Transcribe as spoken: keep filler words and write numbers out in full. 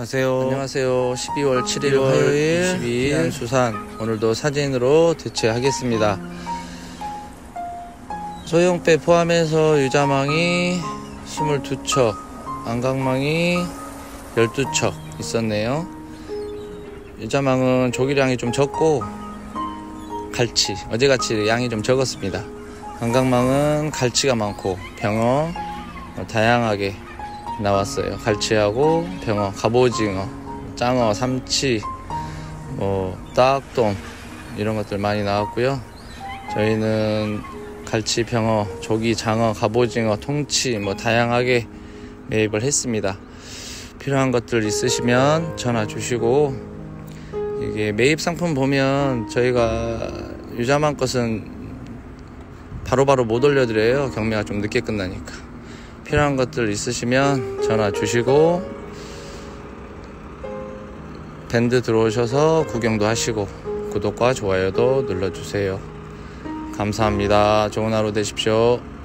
안녕하세요. 안녕하세요. 십이월 칠일 화요일 이십이일 수산, 오늘도 사진으로 대체하겠습니다. 소형배 포함해서 유자망이 이십이 척, 안강망이 십이 척 있었네요. 유자망은 조기량이 좀 적고 갈치, 어제같이 양이 좀 적었습니다. 안강망은 갈치가 많고 병어 다양하게 나왔어요. 갈치하고 병어, 갑오징어, 짱어, 삼치, 뭐 딱돔 이런 것들 많이 나왔고요. 저희는 갈치, 병어, 조기, 장어, 갑오징어, 통치 뭐 다양하게 매입을 했습니다. 필요한 것들 있으시면 전화 주시고, 이게 매입 상품 보면 저희가 유자망 것은 바로바로 못 올려드려요. 경매가 좀 늦게 끝나니까. 필요한 것들 있으시면 전화 주시고, 밴드 들어오셔서 구경도 하시고 구독과 좋아요도 눌러주세요. 감사합니다. 좋은 하루 되십시오.